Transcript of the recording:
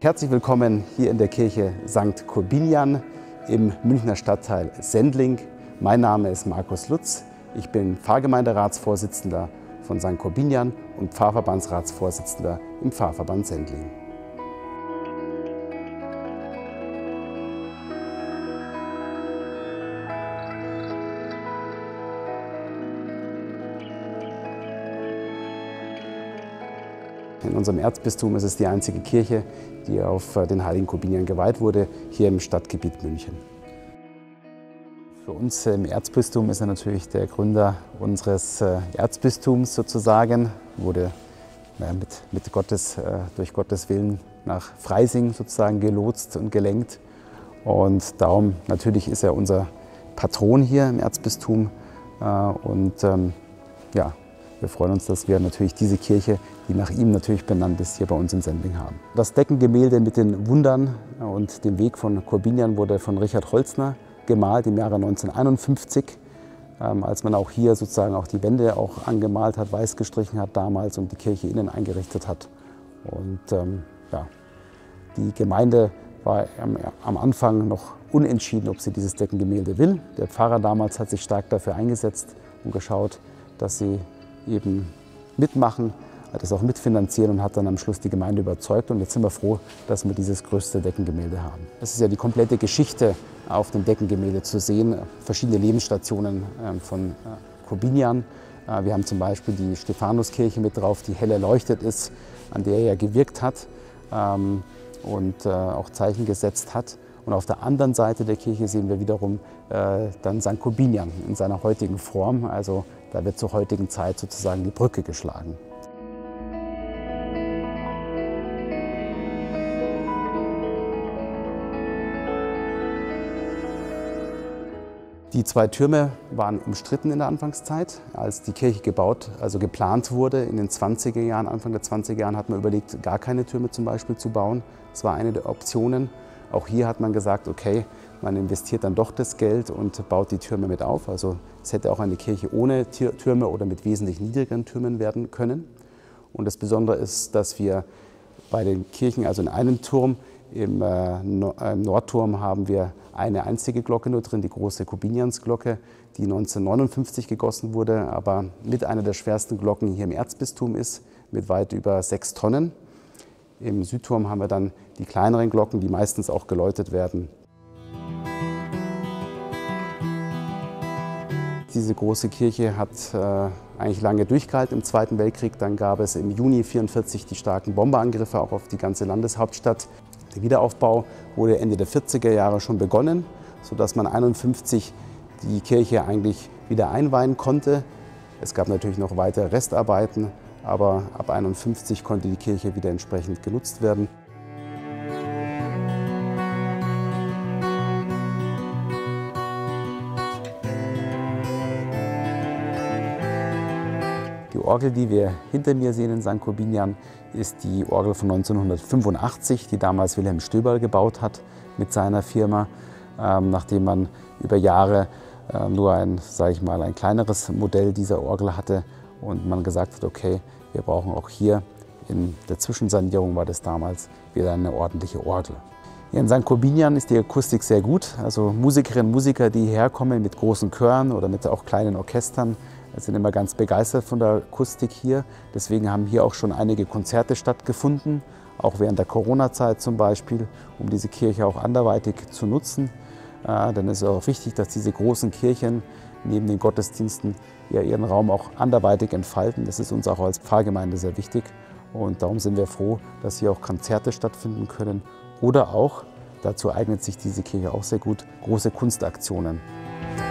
Herzlich willkommen hier in der Kirche St. Korbinian im Münchner Stadtteil Sendling. Mein Name ist Markus Lutz. Ich bin Pfarrgemeinderatsvorsitzender von St. Korbinian und Pfarrverbandsratsvorsitzender im Pfarrverband Sendling. In unserem Erzbistum ist es die einzige Kirche, die auf den heiligen Korbinian geweiht wurde, hier im Stadtgebiet München. Für uns im Erzbistum ist er natürlich der Gründer unseres Erzbistums sozusagen, wurde durch Gottes Willen nach Freising sozusagen gelotst und gelenkt. Und darum natürlich ist er unser Patron hier im Erzbistum. Wir freuen uns, dass wir natürlich diese Kirche, die nach ihm natürlich benannt ist, hier bei uns in Sendling haben. Das Deckengemälde mit den Wundern und dem Weg von Korbinian wurde von Richard Holzner gemalt im Jahre 1951, als man auch hier sozusagen auch die Wände auch angemalt hat, weiß gestrichen hat damals und die Kirche innen eingerichtet hat. Und die Gemeinde war am Anfang noch unentschieden, ob sie dieses Deckengemälde will. Der Pfarrer damals hat sich stark dafür eingesetzt und geschaut, dass sie eben mitmachen, hat das auch mitfinanziert und hat dann am Schluss die Gemeinde überzeugt. Und jetzt sind wir froh, dass wir dieses größte Deckengemälde haben. Es ist ja die komplette Geschichte auf dem Deckengemälde zu sehen, verschiedene Lebensstationen von Korbinian. Wir haben zum Beispiel die Stephanuskirche mit drauf, die hell erleuchtet ist, an der er gewirkt hat und auch Zeichen gesetzt hat. Und auf der anderen Seite der Kirche sehen wir wiederum dann St. Korbinian in seiner heutigen Form. Also da wird zur heutigen Zeit sozusagen die Brücke geschlagen. Die zwei Türme waren umstritten in der Anfangszeit. Als die Kirche geplant wurde in den 20er Jahren, Anfang der 20er Jahren, hat man überlegt, gar keine Türme zum Beispiel zu bauen. Das war eine der Optionen. Auch hier hat man gesagt, okay, man investiert dann doch das Geld und baut die Türme mit auf. Also es hätte auch eine Kirche ohne Türme oder mit wesentlich niedrigeren Türmen werden können. Und das Besondere ist, dass wir bei den Kirchen, also in einem Turm, im Nordturm haben wir eine einzige Glocke nur drin, die große Korbiniansglocke, die 1959 gegossen wurde, aber mit einer der schwersten Glocken hier im Erzbistum ist, mit weit über 6 Tonnen. Im Südturm haben wir dann die kleineren Glocken, die meistens auch geläutet werden. Diese große Kirche hat eigentlich lange durchgehalten im Zweiten Weltkrieg. Dann gab es im Juni 1944 die starken Bomberangriffe auch auf die ganze Landeshauptstadt. Der Wiederaufbau wurde Ende der 40er Jahre schon begonnen, sodass man 1951 die Kirche eigentlich wieder einweihen konnte. Es gab natürlich noch weitere Restarbeiten, aber ab 1951 konnte die Kirche wieder entsprechend genutzt werden. Die Orgel, die wir hinter mir sehen in St. Korbinian, ist die Orgel von 1985, die damals Wilhelm Stöberl gebaut hat mit seiner Firma, nachdem man über Jahre nur ein kleineres Modell dieser Orgel hatte und man gesagt hat, okay, wir brauchen auch hier, in der Zwischensanierung war das damals, wieder eine ordentliche Orgel. Hier in St. Korbinian ist die Akustik sehr gut, also Musikerinnen und Musiker, die hierher kommen mit großen Chören oder mit auch kleinen Orchestern, sind immer ganz begeistert von der Akustik hier. Deswegen haben hier auch schon einige Konzerte stattgefunden, auch während der Corona-Zeit zum Beispiel, um diese Kirche auch anderweitig zu nutzen. Denn es ist auch wichtig, dass diese großen Kirchen neben den Gottesdiensten ihren Raum auch anderweitig entfalten. Das ist uns auch als Pfarrgemeinde sehr wichtig. Und darum sind wir froh, dass hier auch Konzerte stattfinden können. Oder auch, dazu eignet sich diese Kirche auch sehr gut, große Kunstaktionen.